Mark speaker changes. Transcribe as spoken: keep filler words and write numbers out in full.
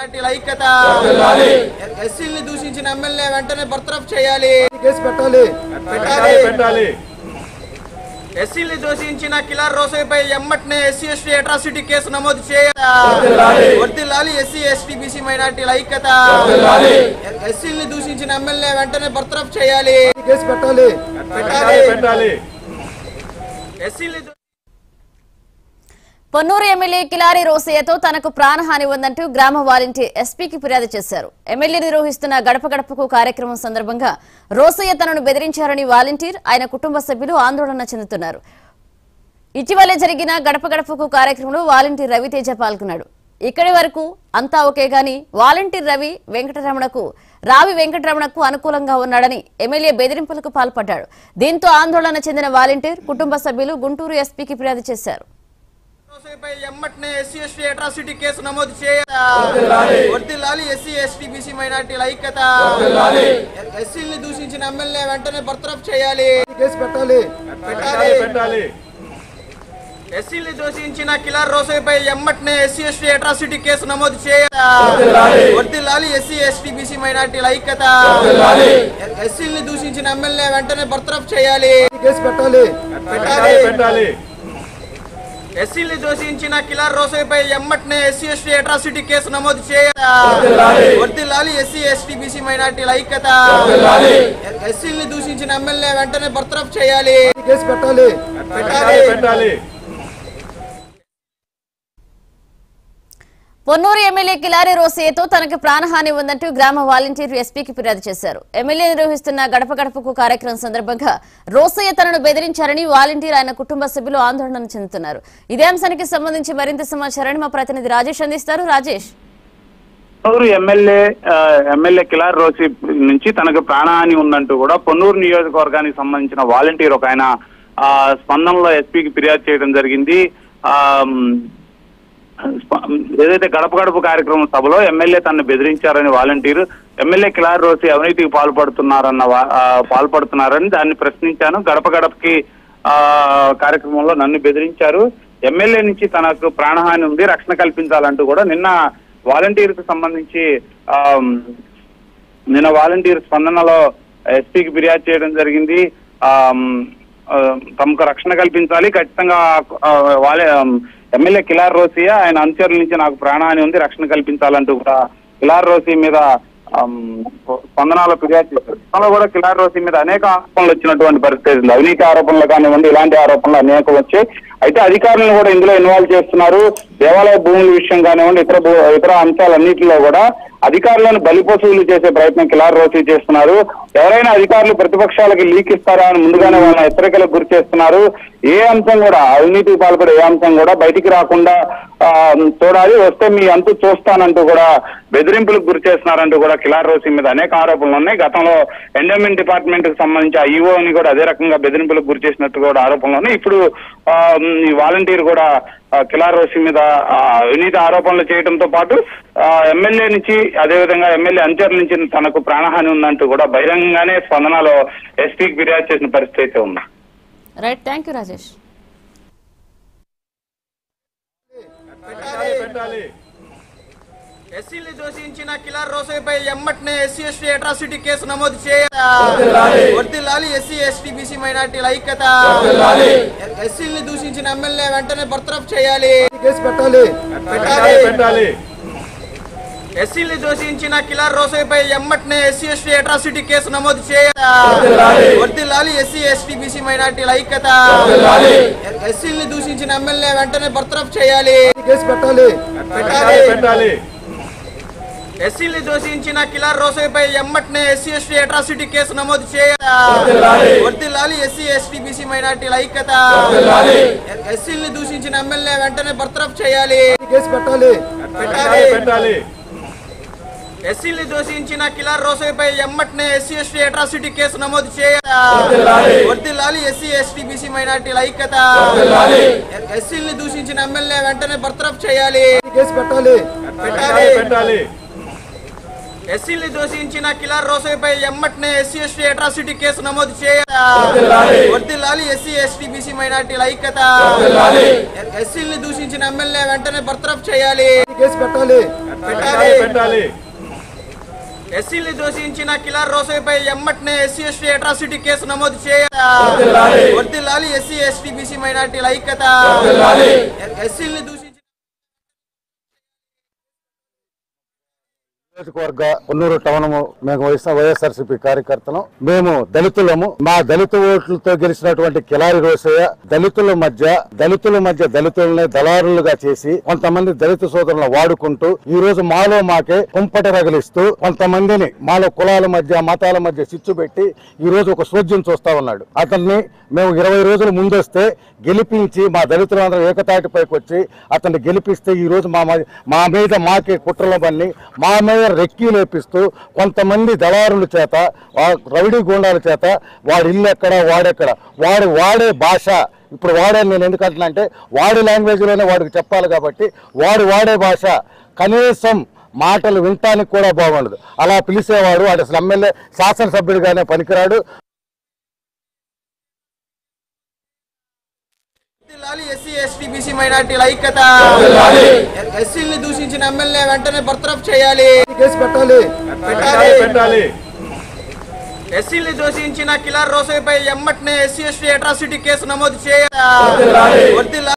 Speaker 1: మైనారిటీల ఐక్యత ఎస్సీని దూషించిన ఎమ్మెల్యే వెంటనే బర్తరఫ్ చేయాలి
Speaker 2: కేసు పెట్టాలి
Speaker 1: పెట్టాలి పెట్టాలి ఎస్సీని దూషించిన కిలార్ రోసయ్యపై ఎమ్మటనే ఎస్సీ ఎస్టీ అట్రాసిటీ కేసు నమోదు చేయాలి వర్ధిల్లాలి ఎస్సీ ఎస్టీ బీసీ మైనారిటీల ఐక్యత ఎస్సీని దూషించిన ఎమ్మెల్యే వెంటనే బర్తరఫ్ చేయాలి
Speaker 2: కేసు పెట్టాలి
Speaker 1: పెట్టాలి పెట్టాలి ఎస్సీని
Speaker 3: పొన్నూరు ఎమ్మెల్యే కిలారి రోసయ్యతో తనకు ప్రాణహాని ఉందంటూ గ్రామ వాలంటీర్ ఎస్పీకి ఫిర్యాదు చేశారు. ఎమ్మెల్యే నిర్వహిస్తున్న గడప గడపకు కార్యక్రమం సందర్భంగా రోసయ్య తనను బెదిరించారని వాలంటీర్ ఆయన కుటుంబ సభ్యులు ఆందోళన చెందుతున్నారు. ఇటీవలే జరిగిన గడప గడపకు కార్యక్రమంలో వాలంటీర్ రవితేజ పాల్గొన్నాడు. ఇక్కడి వరకు అంతా ఓకే గాని వాలంటీర్ రవి వెంకటరమణకు రావి వెంకటరమణకు అనుకూలంగా ఉన్నాడని ఎమ్మెల్యే బెదిరింపులకు పాల్పడ్డాడు. దీంతో ఆందోళన చెందిన వాలంటీర్ కుటుంబ సభ్యులు గుంటూరు ఎస్పీకి ఫిర్యాదు చేశారు.
Speaker 1: ఎమ్మటనే ఎస్సీ ఎస్టీ అట్రాసిటీ కేసు నమోదు చేయాలి వర్ధిల్లాలి ఎస్సీ ఎస్టీ బీసీ మైనారిటీల ఐక్యత ఎస్సీని దూషించిన ఎమ్మెల్యే వెంటనే బర్తరఫ్ చేయాలి
Speaker 2: కేసు పెట్టాలి
Speaker 1: పెట్టాలి పెట్టాలి ఎస్సీని దూషించిన కిలార్ రోసయ్యపై ఎమ్మటనే ఎస్సీ ఎస్టీ అట్రాసిటీ కేసు నమోదు చేయాలి వర్ధిల్లాలి ఎస్సీ ఎస్టీ బీసీ మైనారిటీల ఐక్యత ఎస్సీని దూషించిన ఎమ్మెల్యే వెంటనే బర్తరఫ్ చేయాలి
Speaker 2: కేసు పెట్టాలి
Speaker 1: పెట్టాలి పెట్టాలి ఎస్సీని దూషించిన కిలార్ రోసయ్యపై ఎమ్మటనే ఎస్సీ ఎస్టీ అట్రాసిటీ కేసు నమోదు చేయాలి వర్ధిల్లాలి ఎస్సీ ఎస్టీ బీసీ మైనారిటీల ఐక్యత ఎస్సీని దూషించిన ఎమ్మెల్యే వెంటనే బర్తరఫ్ చేయాలి
Speaker 2: కేసు పెట్టాలి
Speaker 1: పెట్టాలి పెట్టాలి
Speaker 3: పొన్నూరు ఎమ్మెల్యే కిలారి రోసయ్యతో తనకు ప్రాణహాని ఉందంటూ గ్రామ వాలంటీర్ ఎస్పీకి ఫిర్యాదు చేశారు. ఎమ్మెల్యే నిర్వహిస్తున్న గడప గడపకు కార్యక్రమం సందర్భంగా రోసయ్య తనను బెదిరించారని వాలంటీర్ ఆయన కుటుంబ సభ్యులు ఆందోళన చెందుతున్నారు. ఇదే అంశానికి సంబంధించి మరింత సమాచారాన్ని మా ప్రతినిధి రాజేష్ అందిస్తారు. రాజేష్,
Speaker 4: పొన్నూరు ఎమ్మెల్యే ఎమ్మెల్యే కిలారి రోసి నుంచి తనకు ప్రాణహాని ఉందంటూ కూడా పొన్నూరు నియోజకవర్గానికి సంబంధించిన వాలంటీర్ ఒక ఆయన స్పందనలో ఎస్పీకి ఫిర్యాదు చేయడం జరిగింది. ఆ ఏదైతే గడప గడప కార్యక్రమం సభలో ఎమ్మెల్యే తనను బెదిరించారని వాలంటీర్ ఎమ్మెల్యే కిలారి రోసి అవినీతికి పాల్పడుతున్నారన్న పాల్పడుతున్నారని దాన్ని ప్రశ్నించాను. గడప గడపకి ఆ కార్యక్రమంలో నన్ను బెదిరించారు, ఎమ్మెల్యే నుంచి తనకు ప్రాణహాని ఉంది, రక్షణ కల్పించాలంటూ కూడా నిన్న వాలంటీర్ కు సంబంధించి ఆ నిన్న వాలంటీర్ స్పందనలో ఎస్పీకి ఫిర్యాదు చేయడం జరిగింది. ఆ తమకు రక్షణ కల్పించాలి, ఖచ్చితంగా వాళ్ళే ఎమ్మెల్యే కిలారి రోసయ్య ఆయన అనుచరుల నుంచి నాకు ప్రాణహాని ఉంది, రక్షణ కల్పించాలంటూ కూడా కిలారి రోసయ్య మీద స్పందనలో ఫిర్యాదు చేశారు. గతంలో కూడా కిలారి రోసయ్య మీద అనేక ఆరోపణలు వచ్చినటువంటి పరిస్థితి ఉంది. అవినీతి ఆరోపణలు కానివ్వండి, ఇలాంటి ఆరోపణలు అనేకం వచ్చాయి. అయితే అధికారులను కూడా ఇందులో ఇన్వాల్వ్ చేస్తున్నారు. దేవాలయ భూముల విషయం కానివ్వండి, ఇతర ఇతర అంశాలన్నింటిలో కూడా అధికారులను బలిపశువులు చేసే ప్రయత్నం కిలారి రోసయ్య చేస్తున్నారు. ఎవరైనా అధికారులు ప్రతిపక్షాలకి లీక్ ఇస్తారా అని ముందుగానే వాళ్ళ హెచ్చరికలకు గురి చేస్తున్నారు. ఏ అంశం కూడా అవినీతికి పాల్పడే ఏ అంశం కూడా బయటికి రాకుండా చూడాలి, వస్తే మీ అంతు చూస్తానంటూ కూడా బెదిరింపులకు గురి చేస్తున్నారంటూ కూడా కిలారి రోసయ్య మీద అనేక ఆరోపణలు ఉన్నాయి. గతంలో ఎండోమెంట్ డిపార్ట్మెంట్ కి సంబంధించి ఆ ఈఓని కూడా అదే రకంగా బెదిరింపులకు గురి చేసినట్టు కూడా ఆరోపణలు ఉన్నాయి. ఇప్పుడు ఈ వాలంటీర్ కూడా కిలారి రోసయ్య మీద అవినీతి ఆరోపణలు చేయడంతో పాటు ఎమ్మెల్యే నుంచి అదేవిధంగా ఎమ్మెల్యే అనుచరుల నుంచి తనకు ప్రాణహాని ఉందంటూ కూడా బహిరంగంగానే స్పందనలో ఎస్పీకి ఫిర్యాదు చేసిన పరిస్థితి అయితే ఉంది.
Speaker 3: Right, thank you Rajesh.
Speaker 1: ఎస్సీని దూషించిన కిలారి రోసయ్యపై ఎమ్మటనే ఎస్సీ ఎస్టీ అట్రాసిటీ కేసు నమోదు చేయాలి వర్ధిల్లాలి ఎస్సీ ఎస్టీ బీసీ మైనారిటీల ఐక్యత ఎస్సీని దూషించిన ఎమ్మెల్యే వెంటనే బర్తరఫ్ చేయాలి
Speaker 2: కేసు పెట్టాలి
Speaker 1: పెట్టాలి పెట్టాలి ఎస్సీని దూషించిన కిలారి రోసయ్యపై ఎమ్మటనే ఎస్సీ ఎస్టీ అట్రాసిటీ కేసు నమోదు చేయాలి వర్ధిల్లాలి ఎస్సీ ఎస్టీ బీసీ మైనారిటీల ఐక్యత ఎస్సీని దూషించిన ఎమ్మెల్యే వెంటనే బర్తరఫ్ చేయాలి
Speaker 2: కేసు పెట్టాలి
Speaker 1: పెట్టాలి పెట్టాలి ఎస్సీని దూషించిన కిలారి రోసయ్యపై ఎమ్మటనే ఎస్సీ ఎస్టీ అట్రాసిటీ కేసు నమోదు చేయాలి వర్ధిల్లాలి ఎస్సీ ఎస్టీ బీసీ మైనారిటీల ఐక్యత ఎస్సీని దూషించిన ఎమ్మెల్యే వెంటనే బర్తరఫ్ చేయాలి
Speaker 2: కేసు పెట్టాలి
Speaker 1: పెట్టాలి పెట్టాలి ఎస్సీని దూషించిన కిలారి రోసయ్యపై ఎమ్మటనే ఎస్సీ ఎస్టీ అట్రాసిటీ కేసు నమోదు చేయాలి వర్ధిల్లాలి ఎస్సీ ఎస్టీ బీసీ మైనారిటీల ఐక్యత ఎస్సీని దూషించిన ఎమ్మెల్యే వెంటనే బర్తరఫ్ చేయాలి
Speaker 2: కేసు పెట్టాలి
Speaker 1: పెట్టాలి పెట్టాలి ఎస్సీని దూషించిన కిలార్ రోసయ్యపై ఎమ్మటనే ఎస్సీ ఎస్టీ అట్రాసిటీ కేసు నమోదు చేయాలి. వర్ధిల్లాలి ఎస్సీ ఎస్టీ బీసీ మైనార్టీల ఐక్యత. ఎస్సీని దూషించిన ఎమ్మెల్యే వెంటనే బర్తరఫ్ చేయాలి.
Speaker 2: కేసు పెట్టాలి.
Speaker 1: పెట్టాలి. ఎస్సీని దూషించిన కిలార్ రోసయ్యపై ఎమ్మటనే ఎస్సీ ఎస్టీ అట్రాసిటీ కేసు నమోదు చేయాలి. వర్ధిల్లాలి ఎస్సీ ఎస్టీ బీసీ మైనార్టీల ఐక్యత. ఎస్సీని దూషించిన
Speaker 5: నియోజకవర్గ కొన్నూరు టౌన్ మేము వహిస్తున్న వైఎస్ఆర్సీపీ కార్యకర్తలు. మేము దళితులము. మా దళిత ఓట్లతో గెలిచినటువంటి కిలారి రోసయ్య దళితుల మధ్య దళితుల మధ్య దళితులని దళారులుగా చేసి కొంతమంది దళిత సోదరులను వాడుకుంటూ ఈ రోజు మాలో మాకే కుంపట రగిలిస్తూ కొంతమందిని మాలో కులాల మధ్య మతాల మధ్య చిచ్చు పెట్టి ఈ రోజు ఒక సోద్యం చూస్తా ఉన్నాడు. అతన్ని మేము ఇరవై రోజుల ముందొస్తే గెలిపించి మా దళితులందరూ ఏకతాటిపైకి వచ్చి అతన్ని గెలిపిస్తే ఈ రోజు మా మా మీద మాకే కుట్రల బన్ని మా మీద రెక్కి లేపిస్తూ కొంతమంది దళారుల చేత రౌడీ గూండాల చేత వాడి ఇల్లు ఎక్కడ వాడెక్కడ వాడు వాడే భాష ఇప్పుడు వాడే నేను ఎందుకంటున్నా అంటే వాడి లాంగ్వేజ్లోనే వాడికి చెప్పాలి కాబట్టి వాడు వాడే భాష కనీసం మాటలు వినటానికి కూడా బాగుండదు. అలా పిలిచేవాడు వాడు అసలు ఎమ్మెల్యే శాసనసభ్యుడిగానే పనికిరాడు.
Speaker 1: ఎస్సీ ఎస్టీ బీసీ మైనార్టీల ఐక్యత. ఎస్సీని దూషించిన ఎమ్మెల్యే వెంటనే బర్తరఫ్ చేయాలి.
Speaker 2: కేసు పెట్టాలి.
Speaker 1: పెట్టాలి. ఎస్సీని దూషించిన కిలార్ రోసయ్యపై ఎమ్మటనే ఎస్సీ ఎస్టీ అట్రాసిటీ కేసు నమోదు చేయాలి.